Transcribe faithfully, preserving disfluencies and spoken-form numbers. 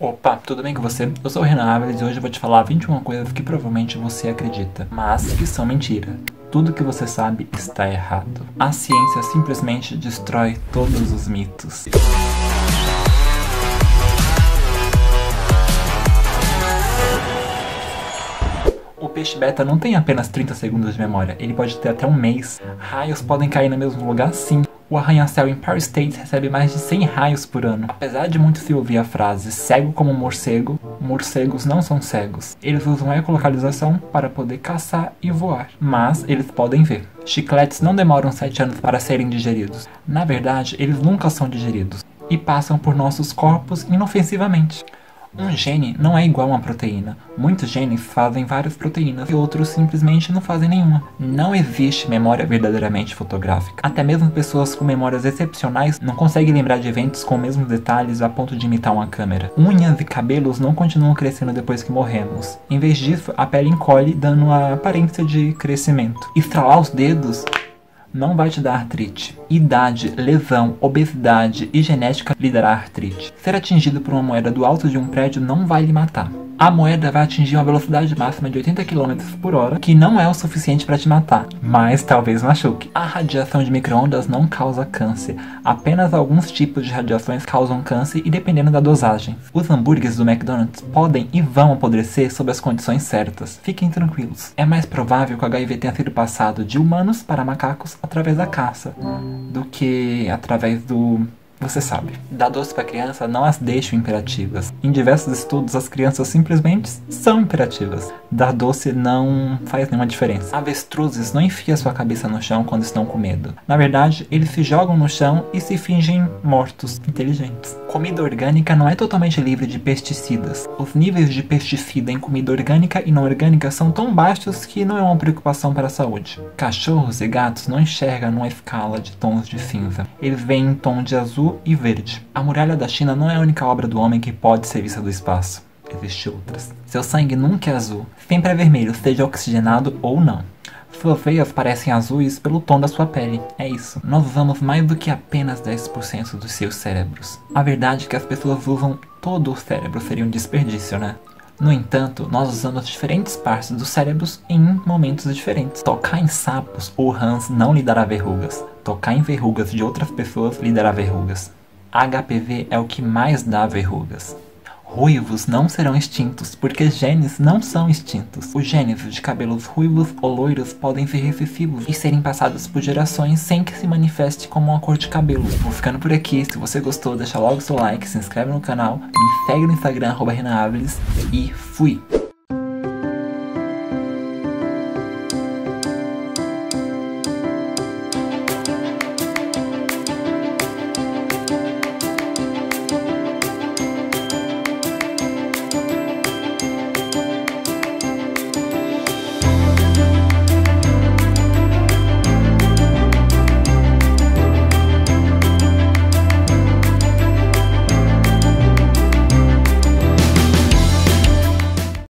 Opa, tudo bem com você? Eu sou o Renan Áviles e hoje eu vou te falar vinte e uma coisas que provavelmente você acredita, mas que são mentira. Tudo que você sabe está errado. A ciência simplesmente destrói todos os mitos. O peixe beta não tem apenas trinta segundos de memória, ele pode ter até um mês. Raios podem cair no mesmo lugar sim. O arranha-céu Empire State recebe mais de cem raios por ano. Apesar de muito se ouvir a frase cego como morcego, morcegos não são cegos. Eles usam ecolocalização para poder caçar e voar, mas eles podem ver. Chicletes não demoram sete anos para serem digeridos. Na verdade, eles nunca são digeridos e passam por nossos corpos inofensivamente. Um gene não é igual a uma proteína. Muitos genes fazem várias proteínas e outros simplesmente não fazem nenhuma. Não existe memória verdadeiramente fotográfica. Até mesmo pessoas com memórias excepcionais não conseguem lembrar de eventos com os mesmos detalhes a ponto de imitar uma câmera. Unhas e cabelos não continuam crescendo depois que morremos. Em vez disso, a pele encolhe, dando a aparência de crescimento. Estralar os dedos não vai te dar artrite. Idade, lesão, obesidade e genética lhe dará artrite. Ser atingido por uma moeda do alto de um prédio não vai lhe matar. A moeda vai atingir uma velocidade máxima de oitenta quilômetros por hora, que não é o suficiente para te matar, mas talvez machuque. A radiação de micro-ondas não causa câncer. Apenas alguns tipos de radiações causam câncer e dependendo da dosagem. Os hambúrgueres do McDonald's podem e vão apodrecer sob as condições certas. Fiquem tranquilos. É mais provável que o H I V tenha sido passado de humanos para macacos através da caça, do que através do... Você sabe. Dar doce para criança não as deixa imperativas. Em diversos estudos, as crianças simplesmente são imperativas. Dar doce não faz nenhuma diferença. Avestruzes não enfiam sua cabeça no chão quando estão com medo. Na verdade, eles se jogam no chão e se fingem mortos, inteligentes. Comida orgânica não é totalmente livre de pesticidas. Os níveis de pesticida em comida orgânica e não orgânica são tão baixos que não é uma preocupação para a saúde. Cachorros e gatos não enxergam numa escala de tons de cinza. Eles veem em tom de azul e verde. A muralha da China não é a única obra do homem que pode ser vista do espaço. Existem outras. Seu sangue nunca é azul. Sempre é vermelho, seja oxigenado ou não. Suas veias parecem azuis pelo tom da sua pele. É isso. Nós usamos mais do que apenas dez por cento dos seus cérebros. A verdade é que as pessoas usam todo o cérebro. Seria um desperdício, né? No entanto, nós usamos diferentes partes dos cérebros em momentos diferentes. Tocar em sapos ou rãs não lhe dará verrugas. Tocar em verrugas de outras pessoas lhe dará verrugas. H P V é o que mais dá verrugas. Ruivos não serão extintos, porque genes não são extintos. Os genes de cabelos ruivos ou loiros podem ser recessivos e serem passados por gerações sem que se manifeste como uma cor de cabelo. Vou ficando por aqui. Se você gostou, deixa logo seu like, se inscreve no canal, me segue no Instagram, arroba Renan Áviles, e fui!